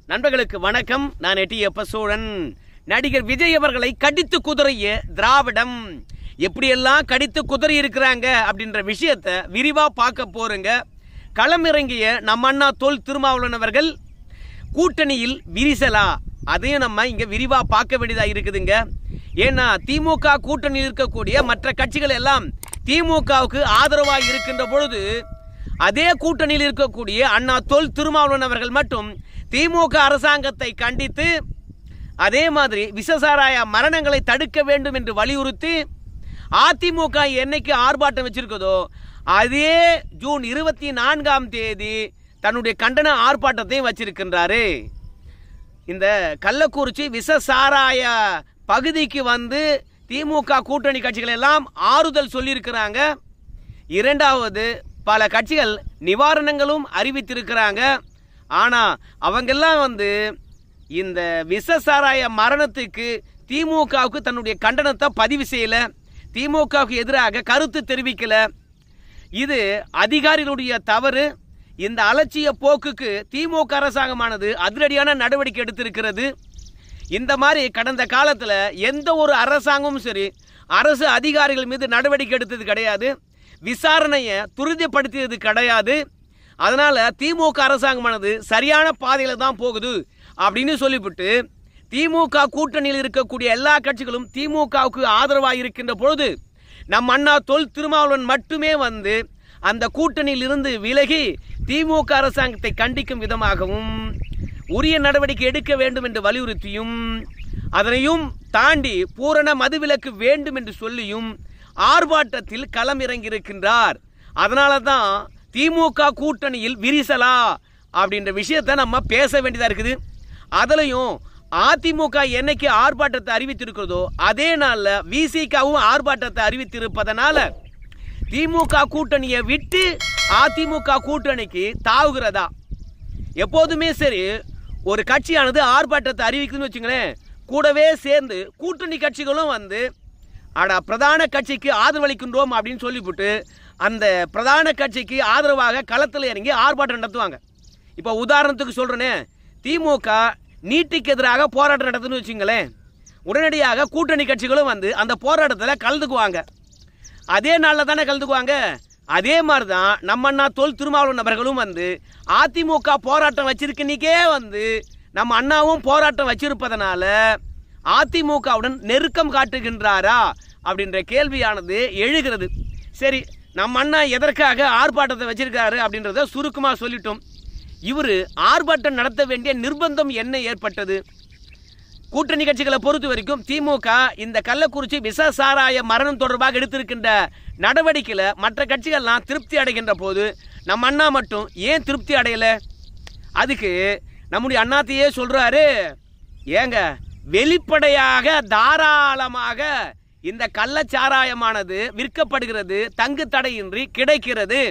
நண்பர்களுக்கு வணக்கம். நான் எட்டியப்ப சோழன். நடிகர் விஜய் அவர்களை கடித்து குதறிய திராவிடம் எப்படியெல்லாம் கடித்து குதறி இருக்கிறாங்க அப்படின்ற விஷயத்தை விரிவா பார்க்க போறங்க. களமிறங்கிய நம்ம அண்ணா தொல் திருமாவளவன் அவர்கள் கூட்டணியில் விரிசலா, அதையும் நம்ம இங்க விரிவா பார்க்க வேண்டியதா இருக்குதுங்க. ஏன்னா திமுக கூட்டணியில் இருக்கக்கூடிய மற்ற கட்சிகள் எல்லாம் திமுகவுக்கு ஆதரவாக இருக்கின்ற பொழுது, அதே கூட்டணியில் இருக்கக்கூடிய அண்ணா தொல் திருமாவளவன் அவர்கள் மட்டும் திமுக அரசாங்கத்தை கண்டித்து, அதே மாதிரி விஷசாராய மரணங்களை தடுக்க வேண்டும் என்று வலியுறுத்தி அதிமுக என்னைக்கு ஆர்ப்பாட்டம் வச்சிருக்கதோ அதே ஜூன் 24ஆம் தேதி தன்னுடைய கண்டன ஆர்ப்பாட்டத்தையும் வச்சிருக்கின்றாரு. இந்த கள்ளக்குறிச்சி விஷசாராய பகுதிக்கு வந்து திமுக கூட்டணி கட்சிகள் எல்லாம் ஆறுதல் சொல்லியிருக்கிறாங்க. இரண்டாவது, பல கட்சிகள் நிவாரணங்களும் அறிவித்திருக்கிறாங்க. ஆனா அவங்கெல்லாம் வந்து இந்த விஷசாராய மரணத்துக்கு திமுகவுக்கு தன்னுடைய கண்டனத்தை பதிவு செய்யல, திமுகவுக்கு எதிராக கருத்து தெரிவிக்கல. இது அதிகாரிகளுடைய தவறு. இந்த அலட்சிய போக்குக்கு திமுக அரசாங்கமானது அதிரடியான நடவடிக்கை எடுத்திருக்கிறது. இந்த மாதிரி கடந்த காலத்தில் எந்த ஒரு அரசாங்கமும் சரி அரசு அதிகாரிகள் மீது நடவடிக்கை எடுத்தது கிடையாது, விசாரணையை துரிதப்படுத்தியது கிடையாது. அதனால திமுக அரசாங்கமானது சரியான பாதையில தான் போகுது அப்படின்னு சொல்லிவிட்டு, திமுக கூட்டணியில் இருக்கக்கூடிய எல்லா கட்சிகளும் திமுகவுக்கு ஆதரவாக இருக்கின்ற பொழுது நம் அண்ணா தொல் திருமாவளவன் மட்டுமே வந்து அந்த கூட்டணியில் இருந்து விலகி திமுக அரசாங்கத்தை கண்டிக்கும் விதமாகவும் உரிய நடவடிக்கை எடுக்க வேண்டும் என்று வலியுறுத்தியும், அதனையும் தாண்டி பூரண மதுவிலக்கு வேண்டும் என்று சொல்லியும் ஆர்ப்பாட்டத்தில் களமிறங்கியிருக்கின்றார். அதனால தான் திமுக கூட்டணியில் விரிசலா அப்படின்ற விஷயத்தை நம்ம பேச வேண்டியதா இருக்குது. அதுலயும் அதிமுக என்னைக்கு ஆர்ப்பாட்டத்தை அறிவித்திருக்கிறதோ அதே நாள்ல விசிகவும் ஆர்ப்பாட்டத்தை அறிவித்திருப்பதனால திமுக கூட்டணியை விட்டு அதிமுக கூட்டணிக்கு தாவுகிறதா. எப்போதுமே சரி, ஒரு கட்சியானது ஆர்ப்பாட்டத்தை அறிவிக்குதுன்னு வச்சுங்களேன், கூடவே சேர்ந்து கூட்டணி கட்சிகளும் வந்து பிரதான கட்சிக்கு ஆதரவளிக்கின்றோம் அப்படின்னு சொல்லிவிட்டு அந்த பிரதான கட்சிக்கு ஆதரவாக களத்தில் இறங்கி ஆர்ப்பாட்டம் நடத்துவாங்க. இப்போ உதாரணத்துக்கு சொல்றேனே, திமுக நீட்டுக்கு எதிராக போராட்டம் நடத்துன்னு வச்சுங்களேன், உடனடியாக கூட்டணி கட்சிகளும் வந்து அந்த போராட்டத்தில் கலந்துக்குவாங்க. அதே நாளில் தானே கலந்துக்குவாங்க. அதே மாதிரி தான் நம்ம அண்ணா தொல் திருமாவளவன் அவர்களும் வந்து அதிமுக போராட்டம் வச்சிருக்கே வந்து நம்ம அண்ணாவும் போராட்டம் வச்சிருப்பதனால அதிமுகவுடன் நெருக்கம் காட்டுகின்றாரா அப்படின்ற கேள்வியானது எழுகிறது. சரி, நம்ம அண்ணா எதற்காக ஆர்ப்பாட்டத்தை வச்சிருக்காரு அப்படின்றத சுருக்கமாக சொல்லிட்டோம். இவர் ஆர்ப்பாட்டம் நடத்த வேண்டிய நிர்பந்தம் என்ன ஏற்பட்டது? கூட்டணி கட்சிகளை பொறுத்த வரைக்கும் திமுக இந்த கள்ளக்குறிச்சி விஷசாராய மரணம் தொடர்பாக எடுத்திருக்கின்ற நடவடிக்கையில் மற்ற கட்சிகள்லாம் திருப்தி அடைகின்ற போது நம்ம அண்ணா மட்டும் ஏன் திருப்தி அடையல? அதுக்கு நம்முடைய அண்ணாத்தையே சொல்றாரு, ஏங்க வெளிப்படையாக தாராளமாக இந்த கள்ளச்சாராயமானது விற்கப்படுகிறது, தங்கு தடையின்றி கிடைக்கிறது.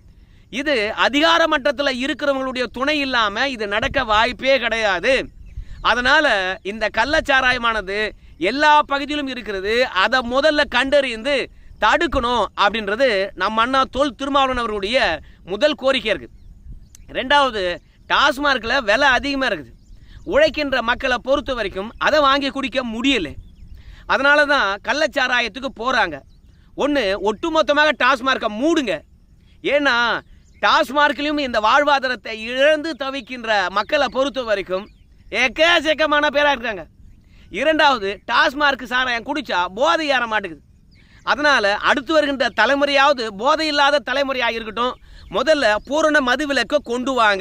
இது அதிகார மட்டத்தில் இருக்கிறவங்களுடைய துணை இல்லாம இது நடக்க வாய்ப்பே கிடையாது. அதனால இந்த கள்ளச்சாராயமானது எல்லா பகுதியிலும் இருக்கிறது, அதை முதல்ல கண்டறிந்து தடுக்கணும் அப்படின்றது நம்ம அண்ணா தொல் திருமாவளவன் அவர்களுடைய முதல் கோரிக்கை இருக்கு. ரெண்டாவது, டாஸ்மார்க்ல விலை அதிகமாக இருக்குது, உழைக்கின்ற மக்களை பொறுத்த வரைக்கும் அதை வாங்கி குடிக்க முடியல. அதனால தான் கள்ளச்சாராயத்துக்கு போறாங்க. ஒன்று, ஒட்டுமொத்தமாக டாஸ்மார்க்கை மூடுங்க. ஏன்னா டாஸ்மார்க்லையும் இந்த வாழ்வாதாரத்தை இழந்து தவிக்கின்ற மக்களை பொறுத்த வரைக்கும் எக்கச்சக்கமான பேராக இருக்காங்க. இரண்டாவது, டாஸ்மார்க் சாராயம் குடிச்சா போதை ஏற மாட்டேங்குது. அதனால அடுத்து வருகின்ற தலைமுறையாவது போதை இல்லாத தலைமுறையாக இருக்கட்டும், முதல்ல பூரண மதுவிலக்கை கொண்டு வாங்க.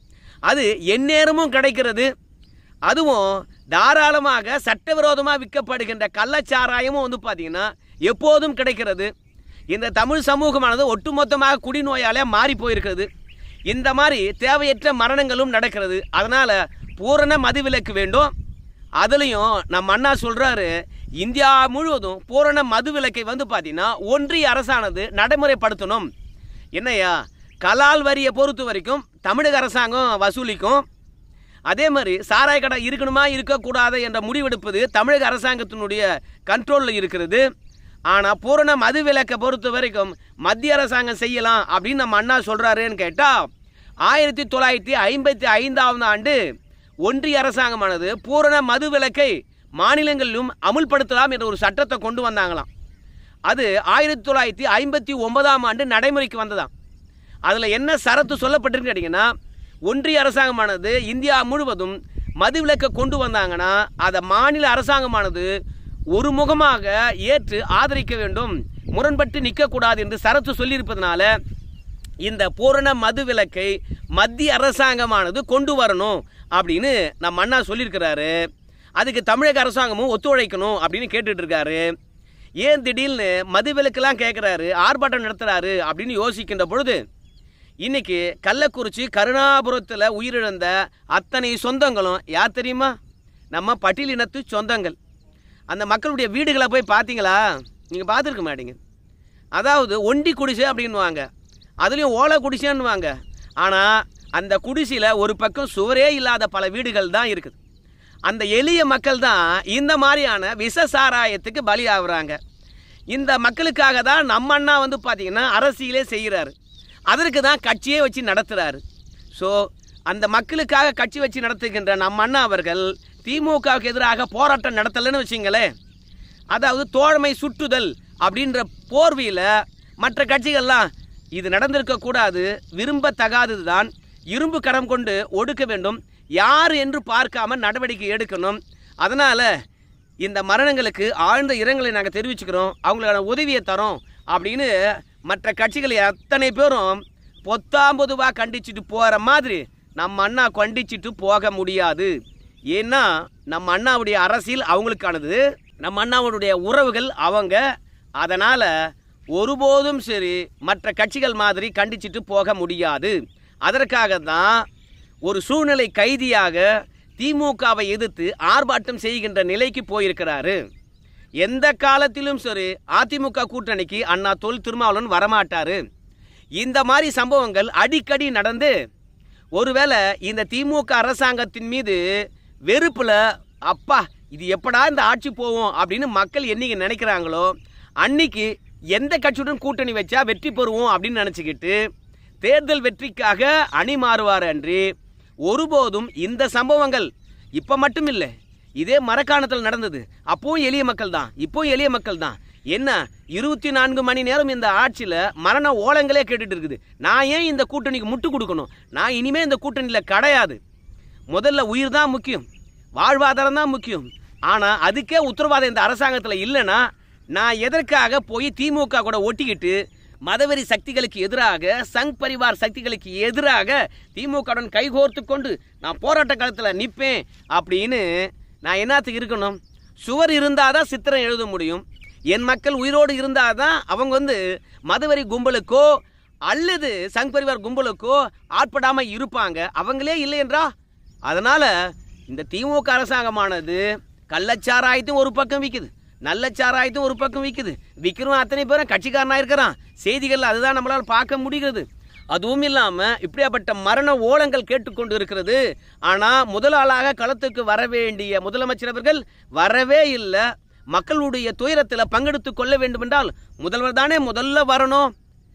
அது எந்நேரமும் கிடைக்கிறது. அதுவும் தாராளமாக சட்டவிரோதமாக விற்கப்படுகின்ற கள்ளச்சாராயமும் வந்து பார்த்தீங்கன்னா எப்போதும் கிடைக்கிறது. இந்த தமிழ் சமூகமானது ஒட்டுமொத்தமாக குடிநோயாலே மாறி போயிருக்கிறது. இந்த மாதிரி தேவையற்ற மரணங்களும் நடக்கிறது. அதனால பூரண மதுவிலக்கு வேண்டும். அதுலேயும் நம்ம அண்ணா சொல்றாரு, இந்தியா முழுவதும் பூரண மதுவிலக்கை வந்து பார்த்தீங்கன்னா ஒன்றிய அரசானது நடைமுறைப்படுத்தணும். என்னையா, கலால் வரியை பொறுத்த வரைக்கும் தமிழக அரசாங்கம் வசூலிக்கும். அதே மாதிரி சாராய கடை இருக்கணுமா இருக்கக்கூடாது என்ற முடிவெடுப்பது தமிழக அரசாங்கத்தினுடைய கண்ட்ரோலில் இருக்கிறது. ஆனால் பூரண மதுவிலக்கை பொறுத்த வரைக்கும் மத்திய அரசாங்கம் செய்யலாம் அப்படின்னு நம்ம அண்ணா சொல்றாருன்னு கேட்டால், 1955ஆம் ஆண்டு ஒன்றிய அரசாங்கமானது பூரண மது விலக்கை மாநிலங்களிலும் அமுல்படுத்தலாம் என்ற ஒரு சட்டத்தை கொண்டு வந்தாங்களாம். அது 1959 ஆண்டு நடைமுறைக்கு வந்ததாம். அதில் என்ன சரத்து சொல்லப்பட்டிருக்கு கேட்டிங்கன்னா, ஒன்றிய அரசாங்கமானது இந்தியா முழுவதும் மது விலக்கை கொண்டு வந்தாங்கன்னா அதை மாநில அரசாங்கமானது ஒருமுகமாக ஏற்று ஆதரிக்க வேண்டும், முரண்பட்டு நிற்கக்கூடாது என்று சரத்து சொல்லியிருப்பதனால இந்த பூரண மது விலக்கை மத்திய அரசாங்கமானது கொண்டு வரணும் அப்படின்னு நம்ம அண்ணா சொல்லியிருக்கிறாரு. அதுக்கு தமிழக அரசாங்கமும் ஒத்துழைக்கணும் அப்படின்னு கேட்டுட்டு இருக்காரு. ஏன் திடீர்னு மது விலக்கெல்லாம் கேட்குறாரு, ஆர்ப்பாட்டம் நடத்துகிறாரு அப்படின்னு யோசிக்கின்ற பொழுது, இன்னைக்கு கள்ளக்குறிச்சி கருணாபுரத்தில் உயிரிழந்த அத்தனை சொந்தங்களும் யார் தெரியுமா? நம்ம பட்டியலினத்து சொந்தங்கள். அந்த மக்களுடைய வீடுகளை போய் பார்த்தீங்களா? நீங்கள் பார்த்துருக்க மாட்டீங்க. அதாவது ஒண்டி குடிசை அப்படின்வாங்க, அதுலேயும் ஓலை குடிசைன்னுவாங்க. ஆனால் அந்த குடிசையில் ஒரு பக்கம் சுவரே இல்லாத பல வீடுகள் தான் இருக்குது. அந்த எளிய மக்கள் தான் இந்த மாதிரியான விஷ சாராயத்துக்கு பலி ஆகுறாங்க. இந்த மக்களுக்காக தான் நம்ம அண்ணா வந்து பார்த்தீங்கன்னா அரசியலே செய்கிறாரு. அதற்கு தான் கட்சியே வச்சு நடத்துகிறாரு. ஸோ அந்த மக்களுக்காக கட்சி வச்சு நடத்துகின்ற நம்ம அண்ணா அவர்கள் திமுகவுக்கு எதிராக போராட்டம் நடத்தலைன்னு வச்சுங்களேன், அதாவது தோழமை சுட்டுதல் அப்படின்ற போர்வையில் மற்ற கட்சிகள்லாம் இது நடந்திருக்கக்கூடாது, விரும்பத்தகாதது தான், இரும்பு கரம் கொண்டு ஒடுக்க வேண்டும், யார் என்று பார்க்காம நடவடிக்கை எடுக்கணும். அதனால் இந்த மரணங்களுக்கு ஆழ்ந்த இரங்கலை நாங்கள் தெரிவிச்சுக்கிறோம், அவங்களுக்கான உதவியை தரோம் அப்படின்னு மற்ற கட்சிகள் அத்தனை பேரும் பொத்தாம்பொதுவாக கண்டிச்சுட்டு போகிற மாதிரி நம்ம அண்ணா கண்டிச்சுட்டு போக முடியாது. ஏன்னா நம்ம அண்ணாவுடைய அரசியல் அவங்களுக்கானது, நம்ம அண்ணாவுடைய உறவுகள் அவங்க. அதனால் ஒருபோதும் சரி மற்ற கட்சிகள் மாதிரி கண்டிச்சுட்டு போக முடியாது. அதற்காக தான் ஒரு சூழ்நிலை கைதியாக திமுகவை எதிர்த்து ஆர்ப்பாட்டம் செய்கின்ற நிலைக்கு போயிருக்கிறாரு. எந்த காலத்திலும் சரி அதிமுக கூட்டணிக்கு அண்ணா தொல் திருமாவளவன் வரமாட்டாரு. இந்த மாதிரி சம்பவங்கள் அடிக்கடி நடந்து ஒருவேளை இந்த திமுக அரசாங்கத்தின் மீது வெறுப்புல அப்பா இது எப்படா இந்த ஆட்சி போவோம் அப்படின்னு மக்கள் என்னைக்கு நினைக்கிறாங்களோ அன்னைக்கு எந்த கட்சியுடன் கூட்டணி வச்சா வெற்றி பெறுவோம் அப்படின்னு நினச்சிக்கிட்டு தேர்தல் வெற்றிக்காக அணி மாறுவார் அன்றி ஒருபோதும் இந்த சம்பவங்கள் இப்போ மட்டும் இல்லை, இதே மரக்காணத்தில் நடந்தது. அப்போவும் எளிய மக்கள் தான், இப்போவும் எளிய மக்கள் தான். என்ன 24 மணி நேரம் இந்த ஆட்சியில் மரண ஓலங்களே கேட்டுட்டு இருக்குது. நான் ஏன் இந்த கூட்டணிக்கு முட்டு கொடுக்கணும்? நான் இனிமேல் இந்த கூட்டணியில் கிடையாது. முதல்ல உயிர் தான் முக்கியம், வாழ்வாதாரம் தான் முக்கியம். ஆனால் அதுக்கே உத்தரவாதம் இந்த அரசாங்கத்தில் இல்லைன்னா நான் எதற்காக போய் திமுக கூட ஒட்டிக்கிட்டு மதவெறி சக்திகளுக்கு எதிராக, சங் பரிவார் சக்திகளுக்கு எதிராக திமுகவுடன் கைகோர்த்து கொண்டு நான் போராட்ட காலத்தில் நிற்பேன் அப்படின்னு நான் என்னத்துக்கு இருக்கணும்? சுவர் இருந்தால் தான் சித்திரம் எழுத முடியும். என் மக்கள் உயிரோடு இருந்தால் தான் அவங்க மதவெறி கும்பலுக்கோ அல்லது சங் பரிவார் கும்பலுக்கோ ஆட்படாமல் இருப்பாங்க. அவங்களே இல்லை என்றா? அதனால் இந்த திமுக அரசாங்கமானது கள்ளச்சாராயத்தையும் ஒரு பக்கம் விற்குது, நல்ல சாராயத்தும் ஒரு பக்கம் விற்குது. விற்கிறவன் அத்தனை பேரும் கட்சிக்காரனாக இருக்கிறான். செய்திகள் அதுதான் நம்மளால் பார்க்க முடிகிறது. அதுவும் இல்லாமல் இப்படியாப்பட்ட மரண ஓலங்கள் கேட்டுக்கொண்டு இருக்கிறது. ஆனால் முதலாளாக களத்துக்கு வர வேண்டிய முதலமைச்சர் அவர்கள் வரவே இல்லை. மக்களுடைய துயரத்தில் பங்கெடுத்து கொள்ள வேண்டும் என்றால் முதல்வர் தானே முதல்ல வரணும்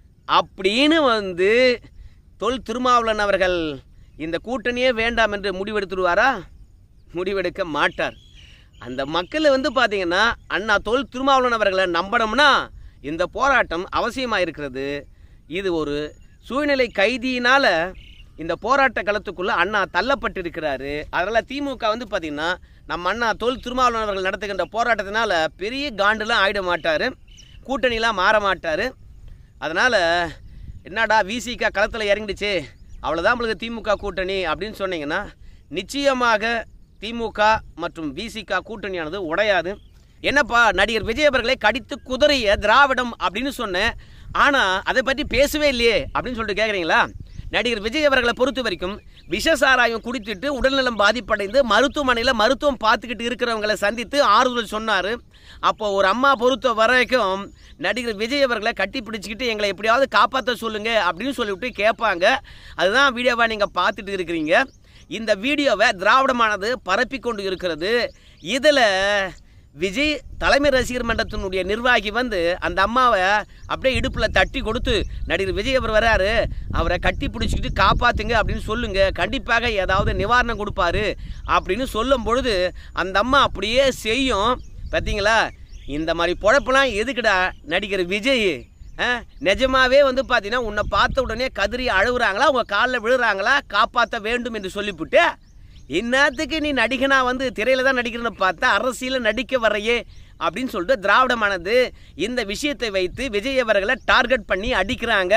அப்படின்னு தொல் திருமாவளவன் அவர்கள் இந்த கூட்டணியே வேண்டாம் என்று முடிவெடுத்துடுவாரா? முடிவெடுக்க மாட்டார். அந்த மக்கள் பார்த்தீங்கன்னா அண்ணா தொல் திருமாவளவன் அவர்களை நம்பணும்னா இந்த போராட்டம் அவசியமாக இருக்கிறது. இது ஒரு சூழ்நிலை கைதியினால் இந்த போராட்ட களத்துக்குள்ளே அண்ணா தள்ளப்பட்டிருக்கிறாரு. அதனால் திமுக பார்த்தீங்கன்னா நம்ம அண்ணா தொல் திருமாவளவன் அவர்கள் நடத்துகின்ற போராட்டத்தினால பெரிய காண்டுலாம் ஆயிட மாட்டார், கூட்டணிலாம் மாற மாட்டார். அதனால் என்னடா விசிக களத்தில் இறங்கிடுச்சு அவ்வளோதான் நம்மளுக்கு திமுக கூட்டணி அப்படின்னு சொன்னீங்கன்னா நிச்சயமாக திமுக மற்றும் விசிக கூட்டணியானது உடையாது. என்னப்பா நடிகர் விஜய் அவர்களை கடித்து குதறிய திராவிடம் அப்படின்னு சொன்னேன், ஆனால் அதை பற்றி பேசவே இல்லையே அப்படின்னு சொல்லிட்டு கேட்குறீங்களா? நடிகர் விஜய் அவர்களை பொறுத்த வரைக்கும் விஷசாராயம் குடித்துட்டு உடல்நலம் பாதிப்படைந்து மருத்துவமனையில் மருத்துவம் பார்த்துக்கிட்டு இருக்கிறவங்களை சந்தித்து ஆறுதல் சொன்னார். அப்போ ஒரு அம்மா பொறுத்த வரைக்கும் நடிகர் விஜய் அவர்களை கட்டி பிடிச்சிக்கிட்டு எங்களை எப்படியாவது காப்பாற்ற சொல்லுங்க அப்படின்னு சொல்லிவிட்டு கேட்பாங்க. அதுதான் வீடியோவாக நீங்கள் பார்த்துட்டு இருக்கிறீங்க. இந்த வீடியோவை திராவிடமானது பரப்பி கொண்டு இருக்கிறது. இதில் விஜய் தலைமை ரசிகர் மன்றத்தினுடைய நிர்வாகி வந்து அந்த அம்மாவை அப்படியே இடுப்பில் தட்டி கொடுத்து, நடிகர் விஜய் அவர் வராரு, அவரை கட்டி பிடிச்சிக்கிட்டு காப்பாற்றுங்க அப்படின்னு சொல்லுங்க, கண்டிப்பாக ஏதாவது நிவாரணம் கொடுப்பாரு அப்படின்னு சொல்லும் பொழுது அந்த அம்மா அப்படியே செய்யும். பார்த்தீங்களா, இந்த மாதிரி பொழப்பெல்லாம் எதுக்குடா நடிகர் விஜய்? நிஜமாவே வந்து பார்த்தீங்கன்னா உன்னை பார்த்த உடனே கதறி அழுகுறாங்களா, உங்கள் காலில் விழுறாங்களா, காப்பாற்ற வேண்டும் என்று சொல்லிவிட்டு இன்னத்துக்கு நீ நடிகனா வந்து திரையில தான் நடிக்கிறன்னு பார்த்தா அரசியலில் நடிக்க வரையே அப்படின்னு சொல்லிட்டு திராவிடமானது இந்த விஷயத்தை வைத்து விஜய் அவர்களை டார்கெட் பண்ணி அடிக்கிறாங்க.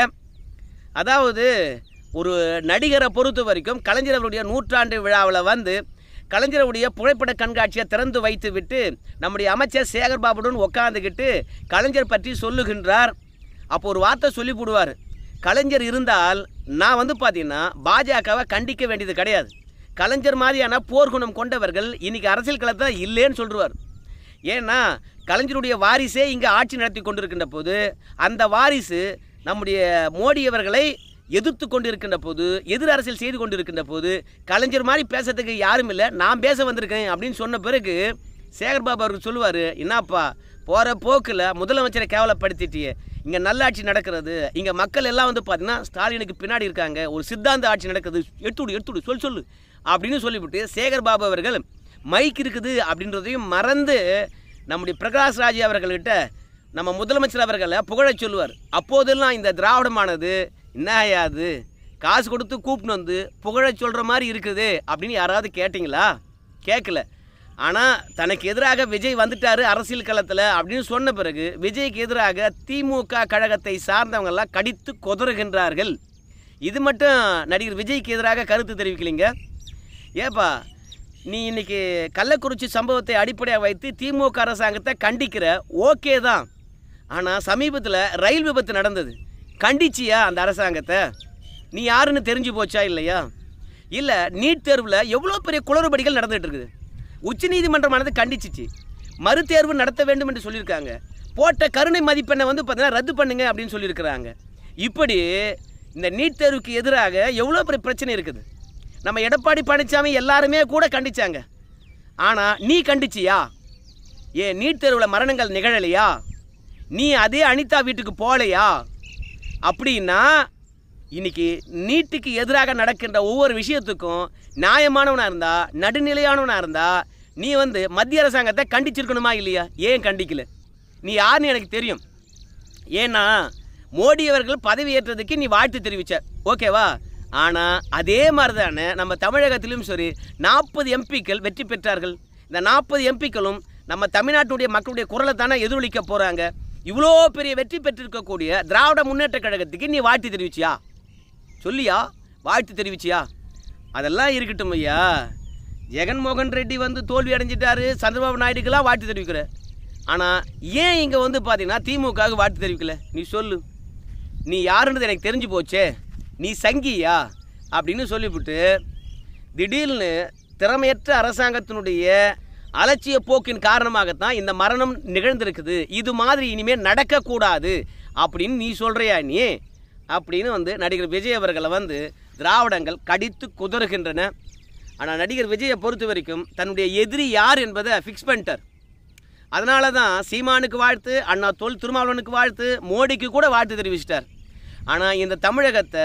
அதாவது ஒரு நடிகரை பொறுத்த வரைக்கும் கலைஞர் அவருடைய 100ஆண்டு விழாவில் வந்து கலைஞருடைய புகைப்பட கண்காட்சியை திறந்து வைத்து விட்டு நம்முடைய அமைச்சர் சேகர் பாபுடன் உட்காந்துக்கிட்டு கலைஞர் பற்றி சொல்லுகின்றார். அப்போ ஒரு வார்த்தை சொல்லி போடுவார், கலைஞர் இருந்தால் நான் வந்து பார்த்தீங்கன்னா பாஜகவை கண்டிக்க வேண்டியது கிடையாது, கலைஞர் மாதிரியான போர்க்குணம் கொண்டவர்கள் இன்னைக்கு அரசியல் களத்தில் இல்லைன்னு சொல்லுவார். ஏன்னா கலைஞருடைய வாரிசே இங்கே ஆட்சி நடத்தி கொண்டிருக்கின்ற போது அந்த வாரிசு நம்முடைய மோடி அவர்களை எதிர்த்து கொண்டு இருக்கின்ற போது, எதிர் அரசியல் செய்து கொண்டு இருக்கின்ற போது கலைஞர் மாதிரி பேசுறதுக்கு யாரும் இல்லை, நான் பேச வந்திருக்கேன் அப்படின்னு சொன்ன பிறகு சேகர்பாபு அவருக்கு சொல்லுவார், என்னப்பா போகிற போக்கில் முதலமைச்சரை கேவலப்படுத்திட்டியே, இங்கே நல்லாட்சி நடக்கிறது, இங்கே மக்கள் எல்லாம் வந்து பார்த்தீங்கன்னா ஸ்டாலினுக்கு பின்னாடி இருக்காங்க, ஒரு சித்தாந்த ஆட்சி நடக்குது, எடுத்துடு சொல்லு அப்படின்னு சொல்லிவிட்டு சேகர்பாபு அவர்கள் மைக் இருக்குது அப்படின்றதையும் மறந்து நம்முடைய பிரகாஷ் ராஜ் அவர்கள்கிட்ட நம்ம முதலமைச்சர் அவர்களை புகழச் சொல்லுவார். அப்போதெல்லாம் இந்த திராவிடமானது என்னையாது காசு கொடுத்து கூப்பிட்டு வந்து புகழச் சொல்கிற மாதிரி இருக்குது அப்படின்னு யாராவது கேட்டிங்களா? கேட்கல. ஆனால் தனக்கு எதிராக விஜய் வந்துட்டார் அரசியல் களத்தில் அப்படின்னு சொன்ன பிறகு விஜய்க்கு எதிராக திமுக கழகத்தை சார்ந்தவங்கெல்லாம் கடித்து கொதறுகின்றார்கள். இது மட்டும் நடிகர் விஜய்க்கு எதிராக கருத்து தெரிவிக்கலைங்க. ஏப்பா நீ இன்னைக்கு கள்ளக்குறிச்சி சம்பவத்தை அடிப்படையாக வைத்து திமுக அரசாங்கத்தை கண்டிக்கிற, ஓகே தான். ஆனால் சமீபத்தில் ரயில் விபத்து நடந்தது, கண்டிச்சியா அந்த அரசாங்கத்தை? நீ யாருன்னு தெரிஞ்சு போச்சா இல்லையா? இல்லை, நீட் தேர்வில் எவ்வளோ பெரிய குளறுபடிகள் நடந்துகிட்டு இருக்குது, உச்சநீதிமன்றமானது கண்டிச்சிச்சு, மறுதேர்வு நடத்த வேண்டும் என்று சொல்லியிருக்காங்க, போட்ட கருணை மதிப்பெண்ணை வந்து பார்த்தீங்கன்னா ரத்து பண்ணுங்க அப்படின்னு சொல்லியிருக்கிறாங்க. இப்படி இந்த நீட் தேர்வுக்கு எதிராக எவ்வளோ பெரிய பிரச்சனை இருக்குது. நம்ம எடப்பாடி பழனிசாமி எல்லாருமே கூட கண்டிச்சாங்க. ஆனால் நீ கண்டிச்சியா? ஏன் நீட் தேர்வில் மரணங்கள் நிகழலையா? நீ அதே அனிதா வீட்டுக்கு போகலையா? அப்படின்னா இன்னைக்கு நீட்டுக்கு எதிராக நடக்கின்ற ஒவ்வொரு விஷயத்துக்கும் நியாயமானவனாக இருந்தா, நடுநிலையானவனாக இருந்தா நீ வந்து மத்திய அரசாங்கத்தை கண்டிச்சிருக்கணுமா இல்லையா? ஏன் கண்டிக்கல? நீ யாருன்னு எனக்கு தெரியும். ஏன்னா மோடி அவர்கள் பதவி ஏற்றதுக்கு நீ வாழ்த்து தெரிவிச்ச, ஓகேவா? ஆனால் அதே மாதிரி தானே நம்ம தமிழகத்திலும் சரி 40 எம்பிக்கள் வெற்றி பெற்றார்கள். இந்த 40 எம்பிக்களும் நம்ம தமிழ்நாட்டுடைய மக்களுடைய குரலை தானே எதிரொலிக்க போகிறாங்க. இவ்வளோ பெரிய வெற்றி பெற்றிருக்கக்கூடிய திராவிட முன்னேற்ற கழகத்துக்கு நீ வாழ்த்து தெரிவிச்சியா? சொல்லியா? வாழ்த்து தெரிவிச்சியா? அதெல்லாம் இருக்கட்டும் ஐயா. ஜெகன்மோகன் ரெட்டி வந்து தோல்வி அடைஞ்சிட்டாரு, சந்திரபாபு நாயுடுக்கெல்லாம் வாழ்த்து தெரிவிக்கிற. ஆனால் ஏன் இங்கே வந்து பார்த்தீங்கன்னா திமுகவுக்கு வாழ்த்து தெரிவிக்கல? நீ சொல்லு. நீ யாருன்றது எனக்கு தெரிஞ்சு போச்சே, நீ சங்கியா அப்படின்னு சொல்லிவிட்டு திடீர்னு திறமையற்ற அரசாங்கத்தினுடைய அலட்சிய போக்கின் காரணமாகத்தான் இந்த மரணம் நிகழ்ந்திருக்குது, இது மாதிரி இனிமேல் நடக்கக்கூடாது அப்படின்னு நீ சொல்கிறியா நீ அப்படின்னு வந்து நடிகர் விஜய் அவர்களை வந்து திராவிடங்கள் கடித்து குதறுகின்றன. ஆனால் நடிகர் விஜயை பொறுத்த வரைக்கும் தன்னுடைய எதிரி யார் என்பதை ஃபிக்ஸ் பண்ணிட்டார். அதனால தான் சீமானுக்கு வாழ்த்து, அண்ணா தொல் திருமாவளவனுக்கு வாழ்த்து, மோடிக்கு கூட வாழ்த்து தெரிவிச்சிட்டார். ஆனால் இந்த தமிழகத்தை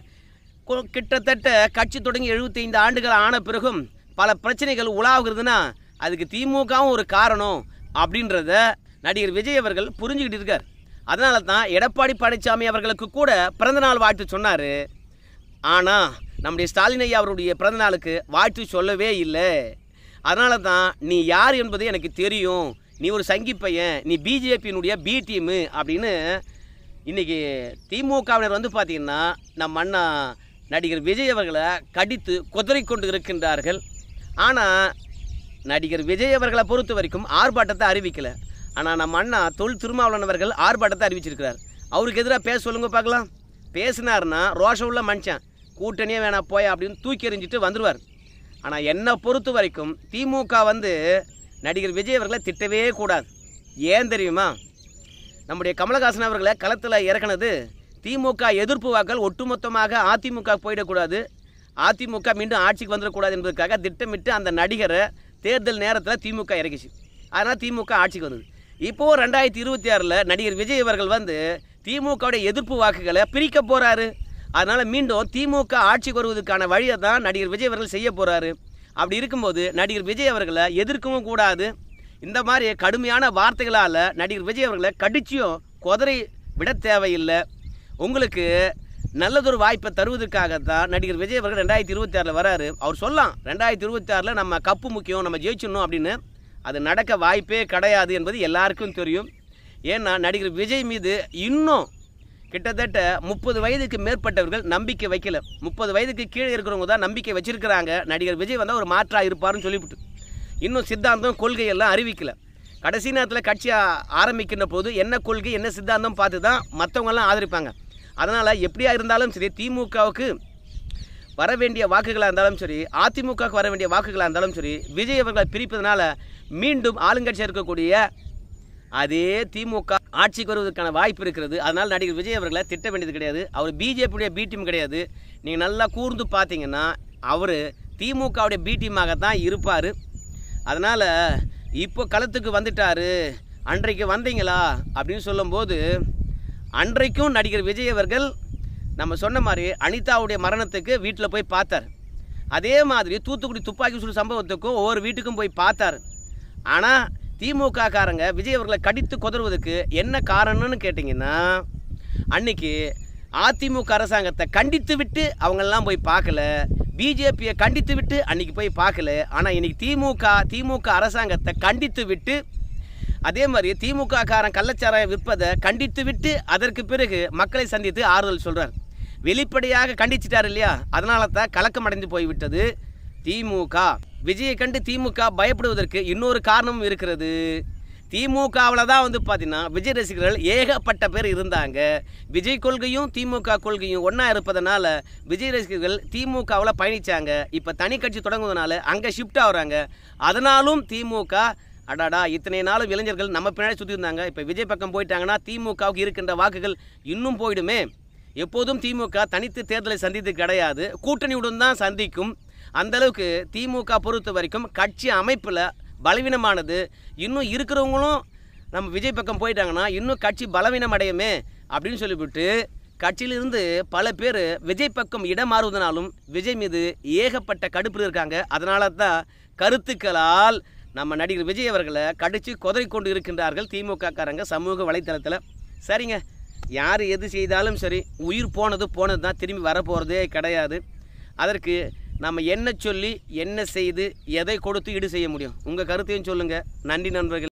கிட்டத்தட்ட கட்சி தொடங்கி 75 ஆண்டுகள் ஆன பிறகும் பல பிரச்சனைகள் உலாவுகிறதுனா அதுக்கு திமுகவும் ஒரு காரணம் அப்படின்றத நடிகர் விஜய் அவர்கள் புரிஞ்சுக்கிட்டு இருக்கார். அதனால தான் எடப்பாடி பழனிசாமி அவர்களுக்கு கூட பிறந்தநாள் வாழ்த்து சொன்னார். ஆனால் நம்முடைய ஸ்டாலின் ஐயா அவருடைய பிறந்தநாளுக்கு வாழ்த்து சொல்லவே இல்லை. அதனால தான் நீ யார் என்பது எனக்கு தெரியும், நீ ஒரு சங்கி பையன், நீ பிஜேபியினுடைய பி டீமு அப்படின்னு இன்றைக்கி திமுகவினர் வந்து பார்த்திங்கன்னா நம்ம அண்ணா நடிகர் விஜய் அவர்களை கடித்து கொதறிக்கொண்டு இருக்கின்றார்கள். ஆனால் நடிகர் விஜய் அவர்களை பொறுத்த வரைக்கும் ஆர்ப்பாட்டத்தை அறிவிக்கலை. ஆனால் நம்ம அண்ணா தொல் திருமாவளவன் அவர்கள் ஆர்ப்பாட்டத்தை அறிவிச்சிருக்கிறார். அவருக்கு எதிராக பேச சொல்லுங்க பார்க்கலாம். பேசினார்னா ரோஷம் உள்ள மனுஷன், கூட்டணியே வேணாம் போய் அப்படின்னு தூக்கி எறிஞ்சிட்டு வந்துடுவார். ஆனால் என்னை பொறுத்த வரைக்கும் திமுக வந்து நடிகர் விஜய் அவர்களை திட்டவே கூடாது. ஏன் தெரியுமா? நம்முடைய கமலஹாசன் அவர்களை களத்தில் இறக்குனது திமுக எதிர்ப்பு வாக்கள் ஒட்டுமொத்தமாக அதிமுக போயிடக்கூடாது, அதிமுக மீண்டும் ஆட்சிக்கு வந்துடக்கூடாது என்பதற்காக திட்டமிட்டு அந்த நடிகரை தேர்தல் நேரத்தில் திமுக இறக்கிச்சு. அதனால் திமுக ஆட்சிக்கு வந்தது. இப்போது 2026 நடிகர் விஜய் அவர்கள் வந்து திமுகவுடைய எதிர்ப்பு வாக்குகளை பிரிக்க போகிறாரு. அதனால் மீண்டும் திமுக ஆட்சிக்கு வருவதற்கான வழியை தான் நடிகர் விஜய் அவர்கள் செய்ய போகிறாரு. அப்படி இருக்கும்போது நடிகர் விஜய் அவர்களை எதிர்க்கவும் கூடாது. இந்த மாதிரி கடுமையான வார்த்தைகளால் நடிகர் விஜய் அவர்களை கடிச்சியும் குதறி விட தேவையில்லை. உங்களுக்கு நல்லதொரு வாய்ப்பை தருவதற்காகத்தான் நடிகர் விஜய் அவர்கள் 2026 வராரு. அவர் சொல்லலாம் 2026 நம்ம கப்பு முக்கியம், நம்ம ஜெயிச்சிடணும் அப்படின்னு. அது நடக்க வாய்ப்பே கிடையாது என்பது எல்லாருக்கும் தெரியும். ஏன்னா நடிகர் விஜய் மீது இன்னும் கிட்டத்தட்ட 30 வயதுக்கு மேற்பட்டவர்கள் நம்பிக்கை வைக்கல. 30 வயதுக்கு கீழே இருக்கிறவங்க தான் நம்பிக்கை வச்சிருக்கிறாங்க. நடிகர் விஜய் வந்தால் ஒரு மாற்றாக இருப்பாருன்னு சொல்லிவிட்டு இன்னும் சித்தாந்தம் கொள்கையெல்லாம் அறிவிக்கல. கடைசி நேரத்தில் கட்சி ஆரம்பிக்கின்ற போது என்ன கொள்கை என்ன சித்தாந்தம் பார்த்து தான் மற்றவங்கெல்லாம் ஆதரிப்பாங்க. அதனால் எப்படியா இருந்தாலும் சரி, திமுகவுக்கு வர வேண்டிய வாக்குகளாக இருந்தாலும் சரி, அதிமுகவுக்கு வர வேண்டிய வாக்குகளாக இருந்தாலும் சரி, விஜய் அவர்களை பிரிப்பதனால மீண்டும் ஆளுங்கட்சியாக இருக்கக்கூடிய அதே திமுக ஆட்சிக்கு வருவதற்கான வாய்ப்பு இருக்கிறது. அதனால் நடிகர் விஜய் அவர்களை திட்ட வேண்டியது கிடையாது. அவர் பிஜேபியுடைய பி டீம் கிடையாது. நீங்கள் நல்லா கூர்ந்து பார்த்தீங்கன்னா அவர் திமுகவுடைய பி டீமாகத்தான் இருப்பார். அதனால் இப்போ களத்துக்கு வந்துட்டார். அன்றைக்கு வந்தீங்களா அப்படின்னு சொல்லும்போது, அன்றைக்கும் நடிகர் விஜய் அவர்கள் நம்ம சொன்ன மாதிரி அனிதாவுடைய மரணத்துக்கு வீட்டில் போய் பார்த்தார். அதே மாதிரி தூத்துக்குடி துப்பாக்கி சூடு சம்பவத்துக்கும் ஒவ்வொரு வீட்டுக்கும் போய் பார்த்தார். ஆனால் திமுக காரங்க விஜய் அவர்களை கடித்து கொதறுவதற்கு என்ன காரணம்னு கேட்டிங்கன்னா, அன்னைக்கு அதிமுக அரசாங்கத்தை கண்டித்து விட்டு அவங்களெல்லாம் போய் பார்க்கல, பிஜேபியை கண்டித்து விட்டு அன்றைக்கி போய் பார்க்கல. ஆனால் இன்றைக்கி திமுக அரசாங்கத்தை கண்டித்து விட்டு, அதே மாதிரி திமுக காரன் கள்ளச்சாராயம் விற்பதை கண்டித்து விட்டு அதற்கு பிறகு மக்களை சந்தித்து ஆறுதல் சொல்கிறார். வெளிப்படையாக கண்டிச்சிட்டார் இல்லையா? அதனால தான் கலக்கம் அடைந்து போய்விட்டது திமுக. விஜயை கண்டு திமுக பயப்படுவதற்கு இன்னொரு காரணமும் இருக்கிறது. திமுகவில் தான் வந்து பார்த்தீங்கன்னா விஜய் ரசிகர்கள் ஏகப்பட்ட பேர் இருந்தாங்க. விஜய் கொள்கையும் திமுக கொள்கையும் ஒன்றா இருப்பதனால விஜய் ரசிகர்கள் திமுகவில் பயணித்தாங்க. இப்போ தனி கட்சி தொடங்குவதனால அங்கே ஷிஃப்ட் ஆகுறாங்க. அதனாலும் திமுக அடாடா இத்தனை நாளும் இளைஞர்கள் நம்ம பின்னாடி சுற்றி இருந்தாங்க, இப்போ விஜய் பக்கம் போயிட்டாங்கன்னா திமுகவுக்கு இருக்கின்ற வாக்குகள் இன்னும் போயிடுமே. எப்போதும் திமுக தனித்து தேர்தலை சந்தித்து கிடையாது, கூட்டணியுடன் தான் சந்திக்கும். அந்தளவுக்கு திமுக பொறுத்த வரைக்கும் கட்சி அமைப்பில் பலவீனமானது. இன்னும் இருக்கிறவங்களும் நம்ம விஜய் பக்கம் போயிட்டாங்கன்னா இன்னும் கட்சி பலவீனம் அடையுமே அப்படின்னு சொல்லிவிட்டு கட்சியிலிருந்து பல பேர் விஜய் பக்கம் இடம் மாறுவதனாலும் விஜய் மீது ஏகப்பட்ட கடுப்பு இருக்காங்க. அதனால தான் கருத்துக்களால் நம்ம நடிகர் விஜய் அவர்களை கடித்து கொதறி கொண்டு இருக்கின்றார்கள் திமுக காரங்க சமூக வலைத்தளத்தில். சரிங்க, யார் எது செய்தாலும் சரி, உயிர் போனது தான், திரும்பி வரப்போகிறதே கிடையாது. அதற்கு நம்ம என்ன சொல்லி என்ன செய்து எதை கொடுத்து ஈடு செய்ய முடியும்? உங்கள் கருத்தையும் சொல்லுங்கள். நன்றி நண்பர்கள்.